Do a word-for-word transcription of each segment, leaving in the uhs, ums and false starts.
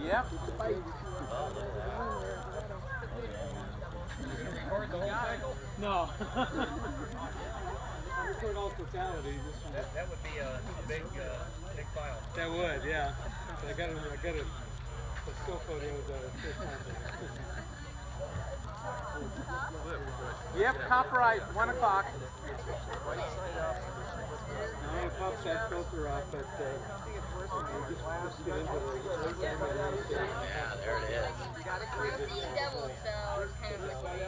Yep. No. That, that would be a, a big, uh, big file. That would, yeah. I got it. I got it. The still photos of the first time. Yep, copyright, one o'clock. I want to pop that filter off, but uh, just, just get into the. Yeah, there it is. I'm seeing devils, so it's kind of like.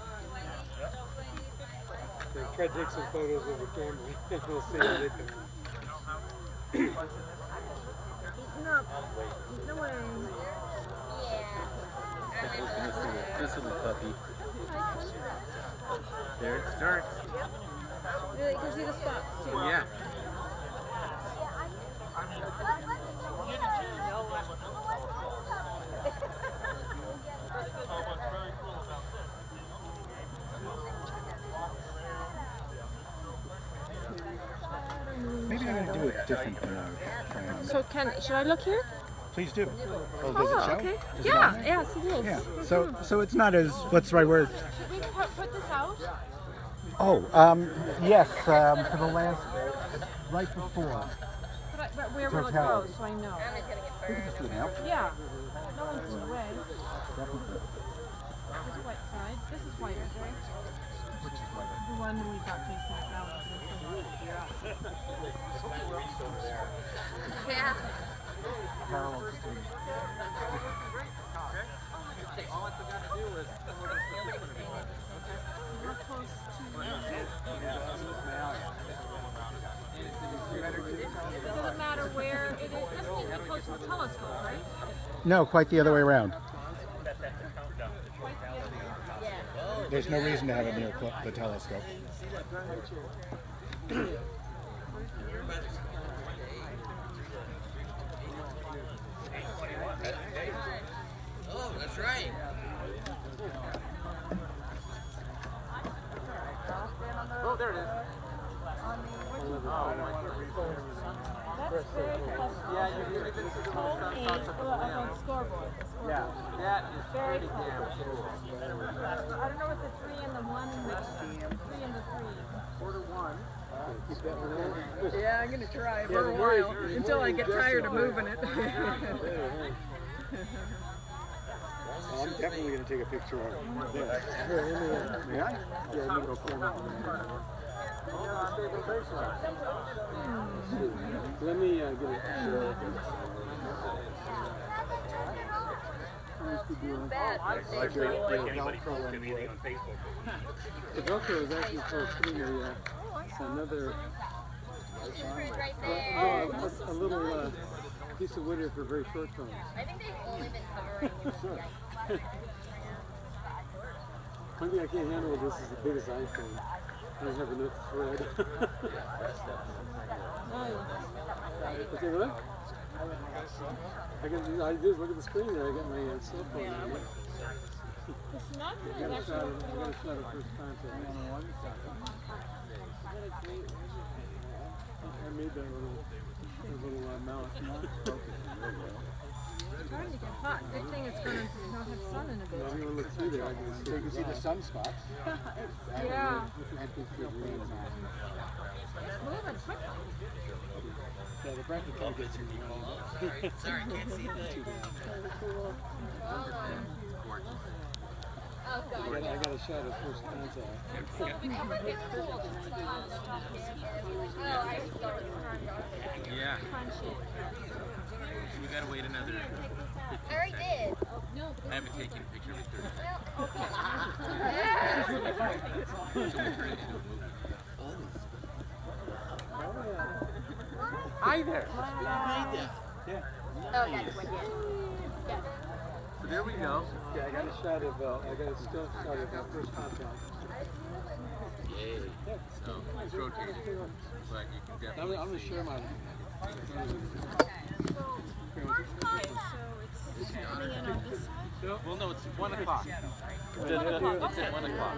Try to take some photos of the camera. We'll see how they can. He's not. He's no way. Yeah. This little puppy. There it starts. Really, you can see the spots too. Yeah. Maybe I'm going to do it different than our plan. So can should I look here? Please do. Oh, does Oh, it show? okay. Is it Yeah, on there? yes, it is. Yeah. So, so it's not as, what's the right word? Should we put, put this out? Oh, um, yes, um, for the last, right before. But, I, but where will it Total. go, so I know? I'm just gonna get We can burned. just do it now. Yeah. No one's in the way. Definitely. This is white side. This is white, right? Which is right. The one we got facing the balance. Yeah. Parallel to the- We're close to. It doesn't matter where it is. It doesn't need to be close to the telescope, right? No, quite the other way around. Quite the other way. There's no reason to have it near cl- the telescope. Oh, that's right. Oh, there it is. That's very close. Yeah, you can even see the Home little eight, sunspots well, on up on scoreboard. the scoreboard. Yeah, that is Very pretty close. damn cool. I don't know what the three and the one and the three and the three. Quarter one. Keep that one in. Yeah, I'm gonna try Yeah, for a the more you- while the until more I you get adjust tired it. of moving it. Well, I'm definitely going to take a picture of it. Yeah. Here, let me, uh, May I? Yeah, let me go corner. Let me uh, get a picture. Like your, your Velcro and wood. The Velcro is actually for putting a, uh, another, Right uh, there. no, a, a little uh, piece of wood here for very short films. I think they've only been covering. Sure. One thing I can't handle with this is the biggest iPhone. I don't have enough thread. Okay, what? I can do, I do look at the screen there. I got my uh, cell phone on here. It's not I good. got a Actually, shot of, I got a shot of first contact. I made that little, that little uh, mouse. it's starting to get hot. Good thing it's going to not have sun in a If bit. you look through there, I can see, you can see the sunspots. Yeah. And it's good rain. It's moving quickly. Yeah, the bracket kind of gets you. Sorry, can't see that. Oh, I God. got, I got a shot of first contact. So the cover gets cold. Oh, I just thought it was turned on. Yeah. Crunchy. We gotta wait another I fifteen already seconds. did. I haven't taken a picture of it thirty Well, okay. Someone turned it into a movie. Hi there. Oh, that's what, yeah. Yeah. So there we go. Yeah, I got a shot of, uh, I got a still shot of uh, first contact. Yay. So it's rotating, but you can I'm, definitely I'm gonna see. share my. So it's coming in on this side? Well, no, it's one o'clock. It's at one o'clock.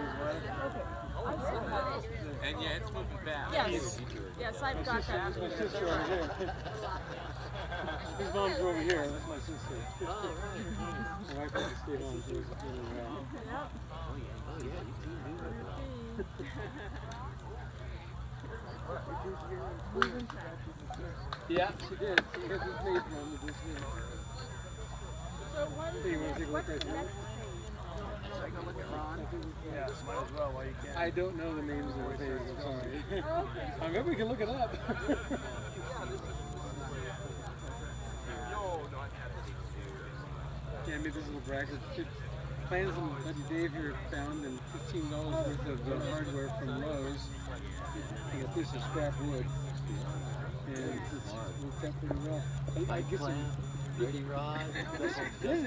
And yeah, it's moving fast. Yes. Yes, I've got that. My sister over here. His mom's over here. That's my sister. My wife has to stay home. She was really well. Yeah, she did. She got this made from with this here. So one, Hey, you want to take a look what's right the here? next page? Yeah, might as well while you can. I don't know the names of the things. I'm sorry. I maybe we can look it up. Yeah, maybe this little bracket. Plans and Buddy Dave here found and fifteen dollars worth of uh, hardware from Lowe's. I got this is scrap wood. And it's worked out pretty well. I, I guess it, Ready, Rod? yeah.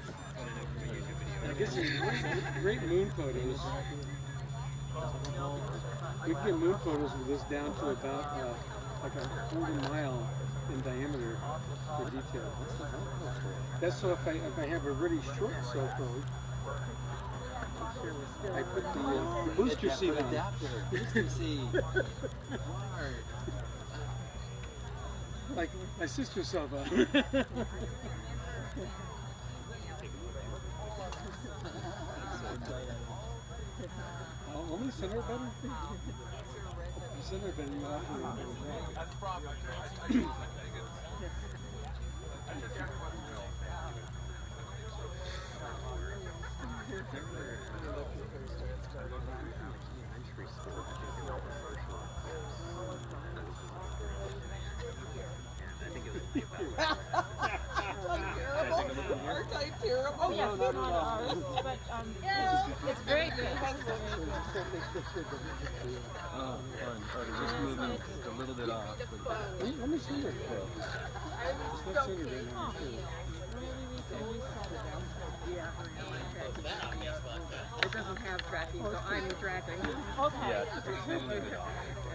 I guess it's great, great moon photos. We can get moon photos with this down to about uh, like a quarter mile in diameter for detail. That's so if I if I have a really short cell phone, I put the, uh, the booster seat on. Booster seat. Like my sister's cell phone. Oh, want me to center it better? You center it better, you offer it. Oh, yes, it's not ours, but um, it's, it's very good. Oh, fun. Oh, they're just moving a little bit off. Let me- let me see it. It's not centered right now, too. It doesn't have tracking, so I'm tracking. Okay. Yeah, it's just a little bit off.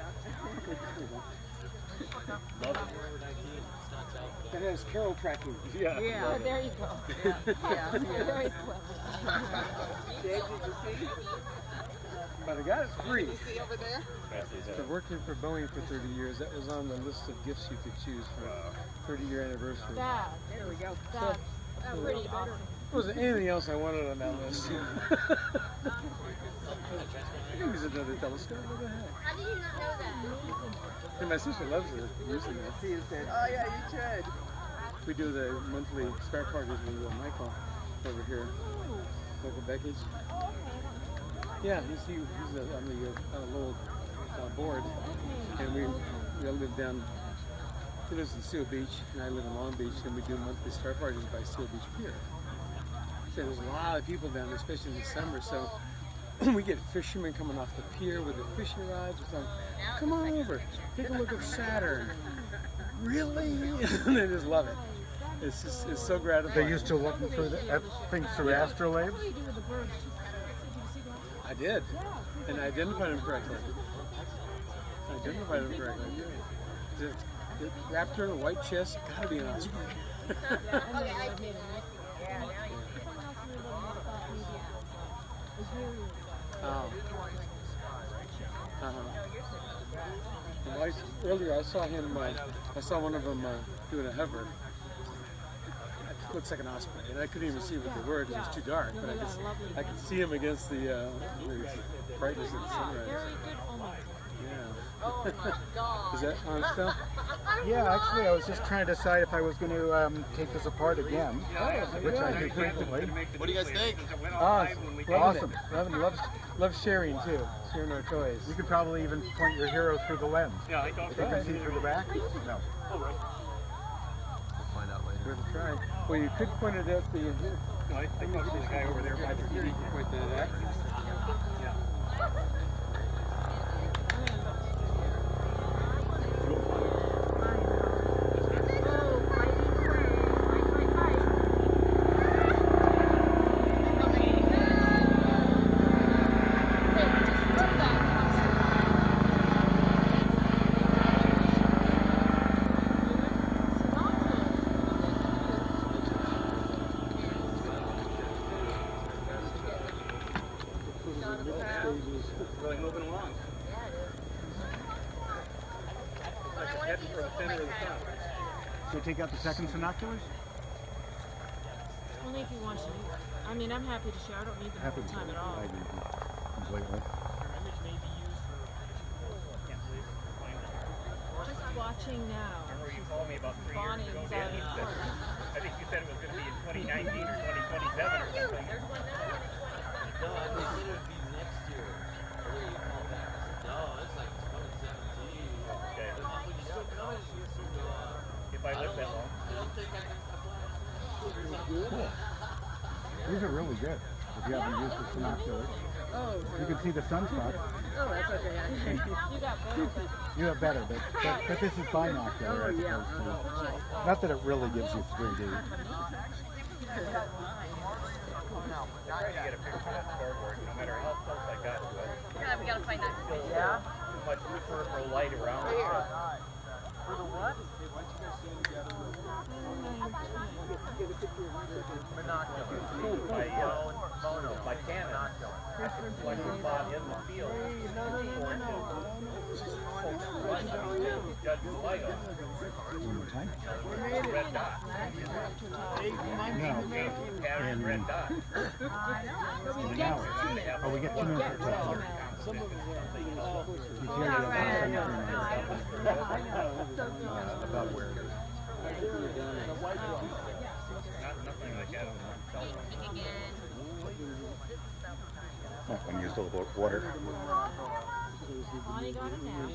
It has Carol tracking. Yeah. Yeah. Oh, there you go. Yeah, yeah. Very clever. Dave, did you see? But I got it free. You see over there? For working for Boeing for thirty years, that was on the list of gifts you could choose for thirty year anniversary. That, There we go. that's pretty awesome. There wasn't anything else I wanted on that list. I think there's another telescope. What the heck? How did you not know that? And my sister loves it, using it. He said, oh yeah, you should. We do the monthly star parties with uh, Michael over here, Michael Beckage. Yeah, he's, he, he's uh, on the uh, little uh, board, and we, we all live down, he lives in Seal Beach, and I live in Long Beach, and we do monthly star parties by Seal Beach Pier. So there's a lot of people down there, especially in the summer, so we get fishermen coming off the pier with their fishing rods. We're saying, come on over, take a look at Saturn. Really? And they just love it. It's just, it's so gratifying. They used to look through the, at things through Yeah. astrolabes. What do you do with the birds? Did you see that? I did, and I identified them correctly. I identified them correctly. The, the raptor, the white chest, gotta be an osprey. Okay, I did. Oh. Uh-huh. Well, I, earlier I saw him, uh, I saw one of them uh, doing a hover. It looks like an osprey, and I couldn't even see what they were because it was too dark, but I could, I could see him against the, uh, the brightness of the sunrise. Very good omen. Yeah. Oh my god. Is that on stuff? Yeah, actually, I was just trying to decide if I was going to um, take this apart again, which I do frequently. What do you guys think? Oh, Awesome. Love, love, love sharing too, sharing our toys. You could probably even point your hero through the lens. Yeah, I thought If you can see through the back. No. We'll find out later. Worth a try. Well, you could point it at the. No, I, I thought there was a guy over there. Patrick, you can point that at. Really moving along. Like it's heading for the center of the sun. So you take out the second binoculars? Only if you want to. I mean, I'm happy to share. I don't need them all Happy the to. time at all. I agree with you completely. Just watching now. Remember you told me about three years ago, Bonnie's Dan? You uh, said, I think you said it was going to be in twenty nineteen or twenty twenty-seven or something. No, I think it would be next year. What do you call that? No, it's like twenty seventeen. Okay. When you still come, you still go on. If I live that long. I don't think I can apply. Cool. These are really good if you haven't used the binoculars. Oh, You can see the sunspots. oh, that's okay. You got better, but You have better, but, but, but this is binocular as yeah. opposed to... Not that it really gives you three D. I tried to get a picture of that scoreboard, no matter how close I got to it. Yeah, we gotta find that. Still yeah. Too much peripheral light around it. For the what? My, uh, my Canon, I could select a spot in the field for it to judge the light on it. One more time. Red dot. No. Pattern And red dot. an hour. Oh, we get two minutes for that. You hear the about where it is. Not, nothing like that on my cell phone. Again. Oh, when you still about water. Bonnie got it now.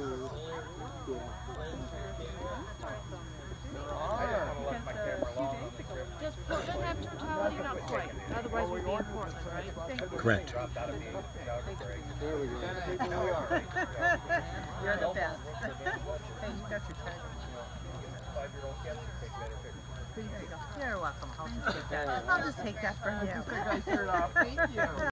I just want to let my camera long on the trip. Does Portland have totality? Not quite. Otherwise, we'd be in Portland, right? Correct. Dropped out of being photographer. There we go. You're the best. Hey, you got your tag. Five-year-old kids take better pictures. There you go. You're welcome. I'll just take that. I'll just take that from you. Take my shirt off. Thank you.